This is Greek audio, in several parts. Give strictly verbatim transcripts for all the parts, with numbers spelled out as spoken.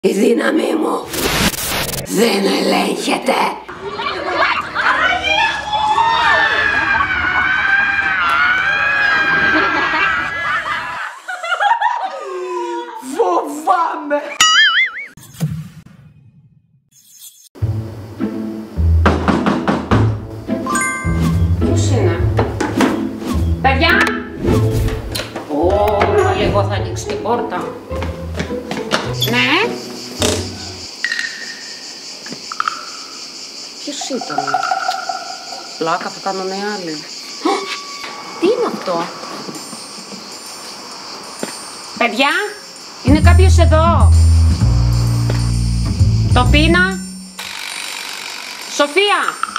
Η δύναμή μου δεν ελέγχεται. Φοβάμαι. Ποιος είναι? Παιδιά! Ω, λίγο θα ανοίξει την πόρτα. Ναι. Ποιος ήταν? Πλάκα θα κάνουν οι άλλοι. Τι είναι αυτό? Παιδιά, είναι κάποιος εδώ? Τοπίνα? Σοφία?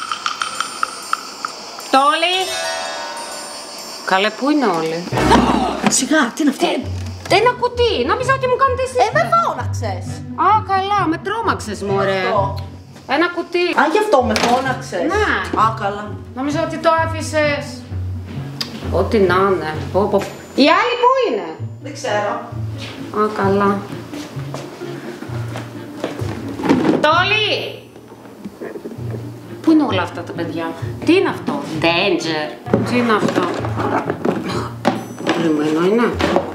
Τόλι? Καλέ, πού είναι όλοι? Σιγά, τι είναι αυτό? Τι, ένα κουτί, νόμιζα ότι μου κάνετε εσείς. Ε, με φώναξες. Α, καλά, με τρόμαξες, μωρέ. Αυτό. Ένα κουτί. Α, γι' αυτό με φώναξες. Ναι. Α, καλά. Νόμιζα ότι το άφησες. Ό,τι να είναι. Πω, πω. Οι άλλοι πού είναι? Δεν ξέρω. Α, καλά. Τόλι! Πού είναι όλα αυτά τα παιδιά? Τι είναι αυτό? Danger. Τι είναι αυτό? Περιμένω είναι.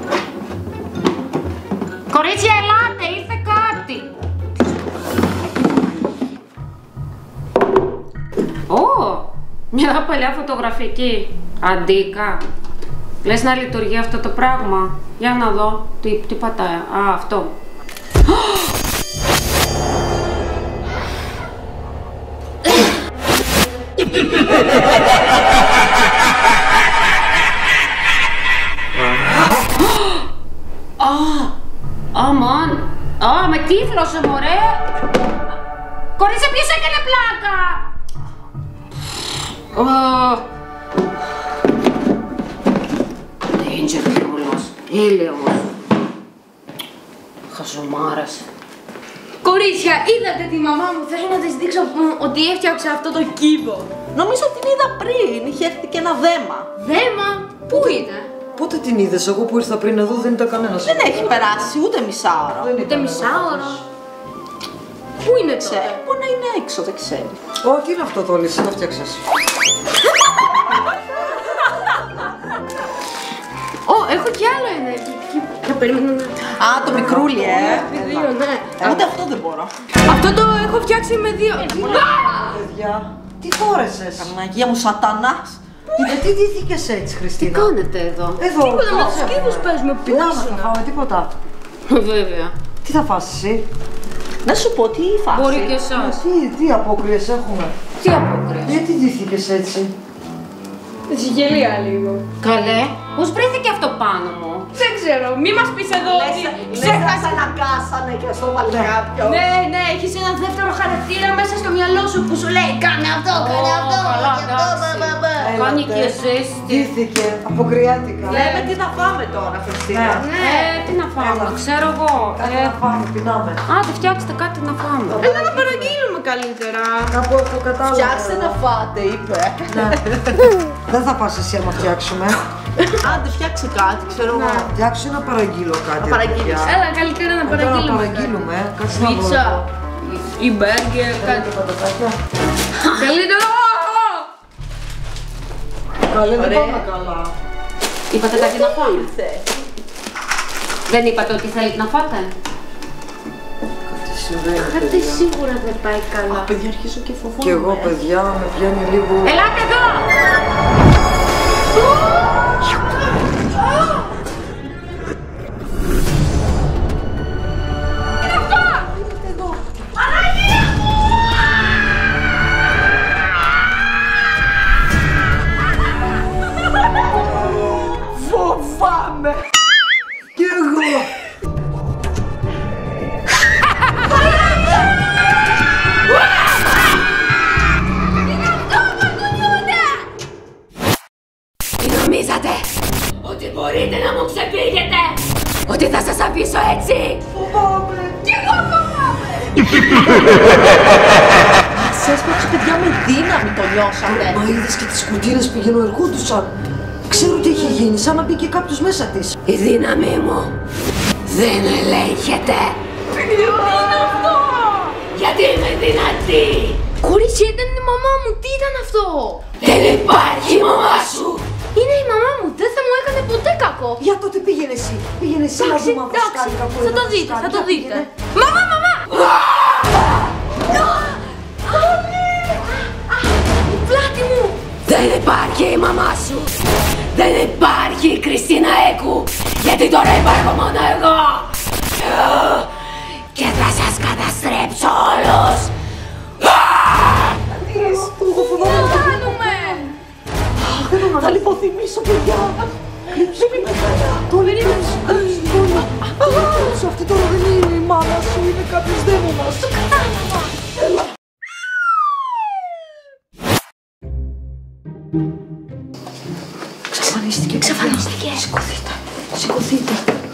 Κορίτσια, ελάτε, ήρθε κάτι. Ω, μια παλιά φωτογραφική. Αντίκα. Λες να λειτουργεί αυτό το πράγμα? Για να δω. Τι, τι πατάει? Α, αυτό. Αμάν. Α, με τύφλωσε, μωρέ. Κορίτσια, ποιος έκανε πλάκα? Danger κιόλας. Έλεος. Χαζομάρας. Κορίτσια, είδατε τη μαμά μου? Θέλω να της δείξω ότι έφτιαξε αυτό το κύβο. Νομίζω ότι την είδα πριν. Είχε έρθει και ένα δέμα. Δέμα, πού είναι? Πότε την είδες? Εγώ που ήρθα πριν εδώ δεν ήταν κανένας. Δεν έχει περάσει ούτε μισάωρο. Δεν Ούτε ήταν μισάωρο. Πού είναι Ξέρει, τότε? μπορεί να είναι έξω, δεν ξέρει. Ω, τι είναι αυτό το όλοι, εσύ το φτιάξες. Ω, έχω κι άλλο ένα εκεί. Να περιμένω να... Α, το μικρούλι, ε. Δύο, ναι. Ούτε αυτό δεν μπορώ. Αυτό το έχω φτιάξει με δύο. Παιδιά, τι φόρεσες? Παναγία μου, σατανάς. Γιατί ντύθηκες έτσι, Τι Χριστίνα? κάνετε εδώ? Εδώ, Τίποτα, με τους κάτσε. κύβους παίζουμε, Πεινάμε, πεινάσαμε. θα φάμε τίποτα. Βέβαια. Τι θα φας εσύ? Να σου πω τι φάση. Μπορεί και εσάς. Τι, τι απόκριες έχουμε? Τι απόκριες? Γιατί ντύθηκες έτσι? Συγγελία λίγο. Καλέ, πώς βρέθηκε αυτό πάνω μου? Δεν ξέρω, μη μας πεις εδώ ότι Ξέχασα να αναγκάσανε και στο βάλει κάποιο. Ναι, ναι, έχεις ένα δεύτερο χαρακτήρα μέσα στο μυαλό σου που σου λέει κάνε αυτό, κάνε αυτό, καλά, και αυτό, εντάξει. μπα, μπα, μπα. Κάνει Έλατε. και ζέστη. Ντύθηκε αποκριάτικα. Λέμε τι να φάμε τώρα, Χριστίνα. Ναι. Ε, τι να φάμε, Έλα. ξέρω εγώ. Κάτι Ε, να φάμε, πεινάμε. άντε φτιάξτε κάτι να φάμε. Έλα να παραγγείλουμε καλύτερα. Κάπου έχω κατάλαβα. Φτιάξτε να φάτε, είπε. Δεν θα πας εσύ άμα φτιάξουμε. Άντε, φτιάξε κάτι, ξέρω εγώ. Φτιάξω να παραγγείλω κάτι. Να παραγγείλεις. παιδιά. Έλα καλύτερα να Εδώ να παραγγείλουμε. παραγγείλουμε. Κάτσε να βρω Πίτσα εδώ. ή μπέργκερ, κάτι. Πατατάκια. Καλύτερο. Καλέ, δεν Ωραία. πάμε καλά. Είπατε κάτι να φάμε? Ήρθε. Δεν είπατε ότι θέλετε να φάτε? Τι συμβαίνει, Κάτι παιδιά. σίγουρα δεν πάει Α, καλά. παιδιά, αρχίζω και φοβάμαι. Κι εγώ, παιδιά, με πιάνει λίγο. Ελάτε εδώ! Φοβάμαι. Κι εγώ. Τι νομίζατε? Ότι μπορείτε να μου ξεφύγετε? Ότι θα σας αφήσω έτσι? Φοβάμαι. Κι εγώ φοβάμαι! Σας έσπρωξε, παιδιά, με δύναμη το νιώσατε. Μα είδες και τις κουτίνες πηγαίνουν ερχόντουσαν. Ξέρω τι έχει γίνει, σαν να μπήκε κάποιος μέσα της. Η δύναμή μου δεν ελέγχεται. αυτή! Κορίτσια, ήταν η μαμά μου, τι ήταν αυτό? Δεν υπάρχει η μαμά σου! Είναι η μαμά μου, δεν θα μου έκανε ποτέ κακό. Για τότε πήγαινε εσύ. Πήγαινε εσύ να Εντάξει, δούμε αν εντάξει, κάνει κακό. θα το δείτε, θα το δείτε. Μαμά, μαμά! Η πλάτη μου! Δεν υπάρχει η μαμά σου! Δεν υπάρχει η Κριστίνα Έκου! Γιατί τώρα υπάρχω μόνο εγώ! Και θα σας καταστρέψω όλους! Τι κάνουμε? Θα λιποθυμίσω, παιδιά. Κρύψου με καλά. Το λύψου. Το λύψου. Αυτή τώρα δεν είναι η μάνα σου, είναι κάποιος δαίμονας. Το κατάλαβα. Έλα. Εξαφανίστηκε. Εξαφανίστηκε. Σηκωθείτε. Σηκωθείτε.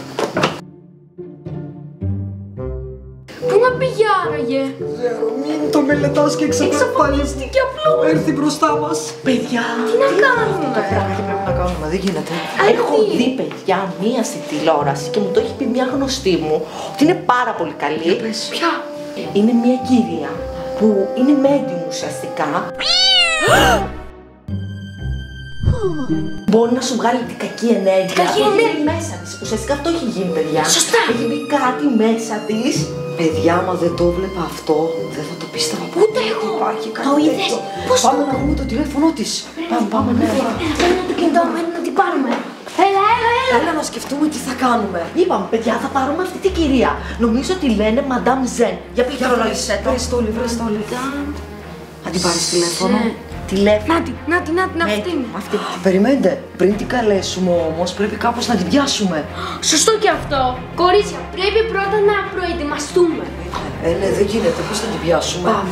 Πού να πήγε άραγε? Ξέρω, μην το μελετάς και Εξαφανίστηκε απλώς. έρθει μπροστά μας. Παιδιά. Τι να κάνουμε? Τι πρέπει να κάνουμε, δεν γίνεται. Έχω δει, παιδιά, μία στη τηλεόραση και μου το έχει πει μια γνωστή μου ότι είναι πάρα πολύ καλή. Ποια? Είναι μια κυρία που είναι medium ουσιαστικά. Μπορεί να σου βγάλει την κακή ενέργεια. κακή Αυτό ενέργεια. έχει μέσα της. Ουσιαστικά αυτό έχει γίνει, παιδιά. Σωστά. Έχει μπει κάτι μέσα της. Παιδιά, άμα δεν το βλέπα αυτό, δεν θα το πίστευα. Ούτε εγώ. Υπάρχει κάτι Το είδες? τέτοιο. Πώς Πάμε το- να δούμε το τηλέφωνο της. Πάμε, πάμε, ναι. Παίρνω το κινητό μου, να την πάρουμε. Έλα, έλα, έλα. Έλα να σκεφτούμε τι θα κάνουμε. Είπαμε, παιδιά, θα πάρουμε αυτή την κυρία. Νομίζω ότι λένε Madame Zen. Για πήγε το ρολόγισέ το. Βρες το όλοι, βρες το όλοι. Θα την πάρεις τηλέφωνο. Τηλέφωνο. Να τη, να τη, να την, αυτή είναι. Αυτή. Περιμένετε, πριν την καλέσουμε όμως, πρέπει κάπως να την πιάσουμε. Σωστό και αυτό. Κορίτσια, πρέπει πρώτα να προετοιμαστούμε. Ε, ναι, δεν γίνεται. Πώς θα την πιάσουμε. Πάμε.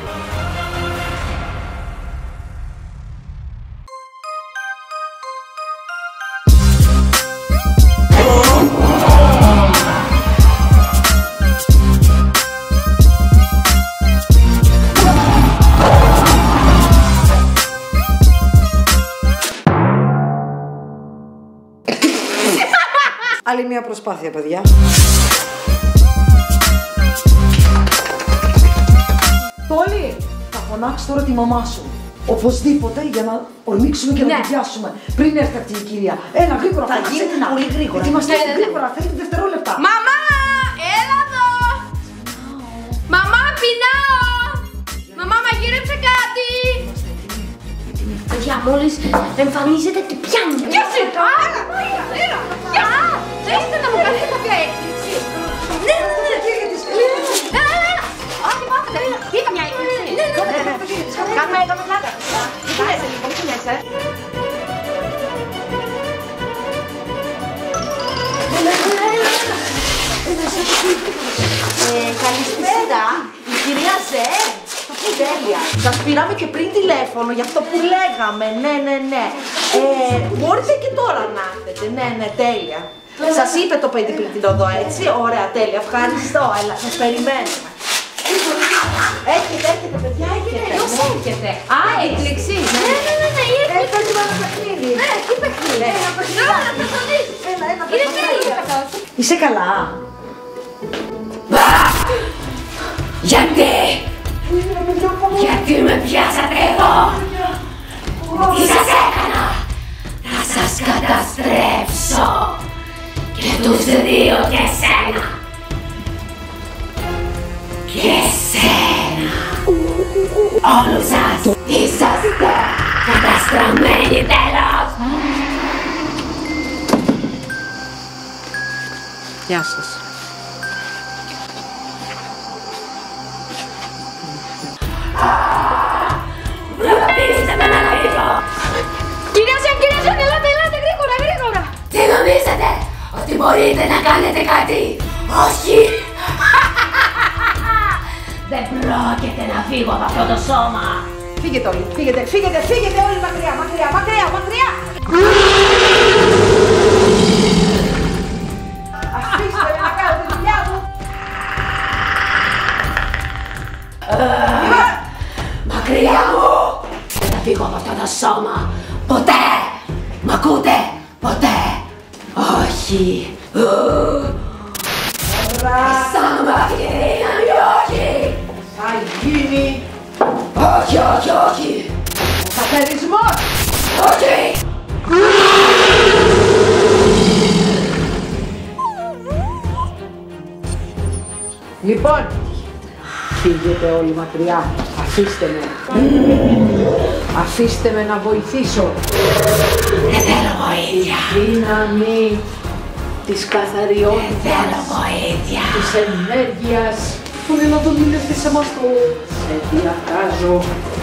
Άλλη μια προσπάθεια, παιδιά. Πόλη, θα φωνάξει τώρα τη μαμά σου. Οπωσδήποτε για να ορμήξουμε και να Ναι. την πιάσουμε. Πριν έρθει αυτή η κυρία. Έλα, γρήγορα. Θα φωνάξε γίνει την. πολύ γρήγορα. Ετοιμαστείτε Ναι, ναι, ναι. γρήγορα. Θέλετε δευτερόλεπτα. Μαμά, έλα εδώ. Μαμά, πεινάω. Μαμά, μαγείρεψε κάτι. Παιδιά, μόλις εμφανίζεται την πιάνει. Πιάσε! Έλα, έλα, έλα. Θέλετε να μου κάνετε κάποια έκπληξη? Ναι, ναι, ναι. Έλα, έλα, έλα. Όχι, πάτε. Είχα μια έκπληξη. Ναι, ναι, ναι. Κάνουμε, κάνουμε πλάκα. Μη κοιμέσαι λίγο, μη κοιμέσαι. Ε, καλησπέρα, η κυρία Ζε. Τέλεια. Σας πήραμε και πριν τηλέφωνο για αυτό που λέγαμε. Ναι, ναι, ναι. Ε, μπορείτε και τώρα να έρθετε. Ναι, ναι, τέλεια. Σας είπε το παιδί πριν την οδό, έτσι. Ωραία, τέλεια. Ευχαριστώ. Έλα, σας περιμένουμε. Έρχεται, έρχεται, παιδιά, έρχεται. Ποιος έρχεται? Α, έκπληξη. Ναι, ναι, ναι, ναι, η έκπληξη. Παίζουμε ένα παιχνίδι. Ναι, τι παιχνίδι. Έλα, θα το δεις. Έλα, έλα, Είναι παιδιά, τέλειο. Είσαι καλά. Γιατί! Γιατί με πιάσατε εδώ! Τι σας έκανα! Θα σας καταστρέψω! Και τους δύο και σένα! Και σένα! Όλους σας! Είσαστε καταστραμμένοι τέλος! Γεια σας. Αφήστε με να φύγω! Κυρία Ζεν, κυρία Ζεν, ελάτε, ελάτε, γρήγορα, γρήγορα. Τι νομίζετε! Ότι μπορείτε να κάνετε κάτι! Όχι! Δεν πρόκειται να φύγω από αυτό το σώμα! Φύγετε όλοι, φύγετε, φύγετε, φύγετε όλοι μακριά, μακριά, μακριά, μακριά! Αφήστε με να κάνω τη δουλειά μου! Μακριά μου! Δεν θα φύγω από αυτό το σώμα! Ποτέ! Μ' ακούτε! Ποτέ! Όχι! Αισθάνομαι αυτή τη δύναμη! Όχι! Θα γίνει Λοιπόν, φύγετε όλοι μακριά. Αφήστε με. Αφήστε με να βοηθήσω. Δεν θέλω βοήθεια. Η δύναμη της καθαριότητας. Δεν θέλω βοήθεια. Της ενέργειας. Τον έλα τον μιλεύτε σε μας το... Σε διακάζω.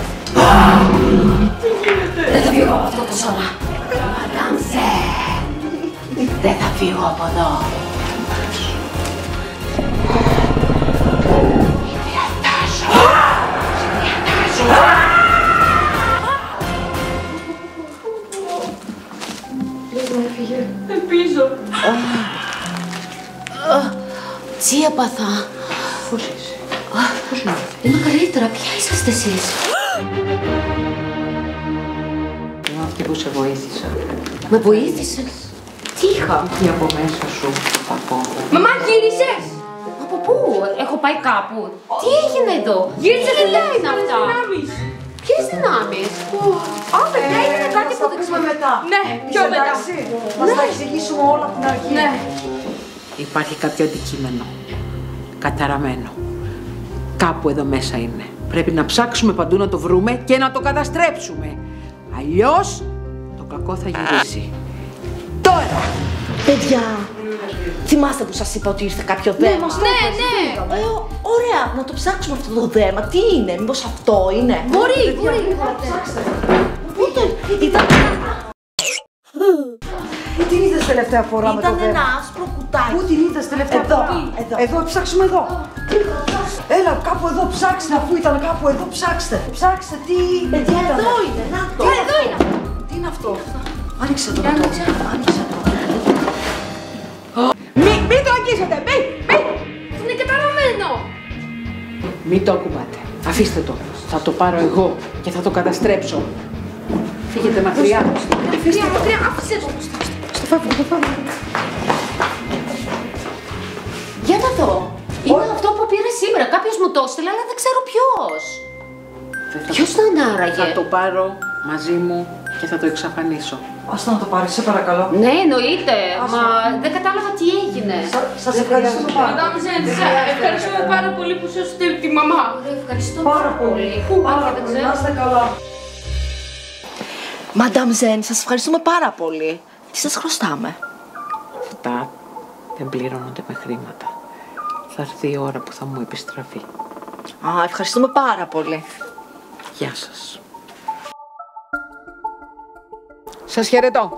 Δεν θα φύγω από αυτό το σώμα. Madame Zen. Δεν θα φύγω από εδώ. Ελπίζω. Τι έπαθα. Πώς είσαι. Πώς είναι. Είμαι καλύτερα. Ποια είσαστε εσείς? Είμαι αυτή που σε βοήθησα. Με βοήθησες. Τι είχα? Τι από μέσα σου θα πω. Μαμά, γύρισες! Από πού? Έχω πάει κάπου. Τι έγινε εδώ? Γύρισε τι λέει είναι αυτά? Ποιες δυνάμεις? Α, παιδιά, έγινε κάτι που δεν ξέρω. μετά. Ναι, πιο μετά. Μας τα εξηγήσουμε όλα από την αρχή. Ναι. Υπάρχει κάποιο αντικείμενο. Καταραμένο. Κάπου εδώ μέσα είναι. Πρέπει να ψάξουμε παντού να το βρούμε και να το καταστρέψουμε. Αλλιώς το κακό θα γυρίσει. Τώρα! Παιδιά, θυμάστε που σας είπα ότι ήρθε κάποιο δέμα? Ναι, ναι. Ε, ω- ωραία, να το ψάξουμε αυτό το δέμα. Τι είναι, μήπως αυτό είναι? Μπορεί, μπορεί. Πότε, ήταν, Πού την είδες τελευταία φορά με το ήταν δέμα? ένα άσπρο κουτάκι. Πού την είδες τελευταία Εδώ, φορά? εδώ. Εδώ, ψάξουμε εδώ. Έλα, κάπου εδώ ψάξτε, αφού ήταν κάπου εδώ ψάξτε. Ψάξτε, τι... Παιδιά, τι ήταν? εδώ είναι, να το. Εδώ είναι. Τι είναι αυτό? Άνοιξε το. Άνοιξε. Άνοιξε το. Μη, μη το αγγίζετε, μη, μη. Είναι καταραμένο. Μη το ακουμπάτε. Αφήστε το. Θα το πάρω εγώ και θα το καταστρέψω. Φύγετε μακριά. Μακριά, μακριά, άφησε το. Στο φάβο, το φάβο. Για να δω. Είναι αυτό που πήρε σήμερα. Κάποιος μου το έστειλε, αλλά δεν ξέρω ποιος. Δεν θα Ποιος το- ήταν άραγε? Θα το πάρω μαζί μου και θα το εξαφανίσω. Ας το να το πάρεις, σε παρακαλώ. Ναι, εννοείται. Μα δεν κατάλαβα τι έγινε. Σας ευχαριστούμε πάρα πολύ. Ευχαριστούμε πάρα πολύ που σας στείλει τη μαμά. Ωραία, ευχαριστώ Πάρα πολύ. Πού Πάρα πάει, δεν πολύ. ξέρω. Να είστε καλά. Madame Zen, σας ευχαριστούμε πάρα πολύ. Τι σας χρωστάμε? Αυτά δεν πληρώνονται με χρήματα. Θα έρθει η ώρα που θα μου επιστραφεί. Α, ευχαριστούμε πάρα πολύ. Γεια σας. Σας χαιρετώ.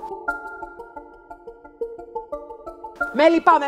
Μέλη, πάμε.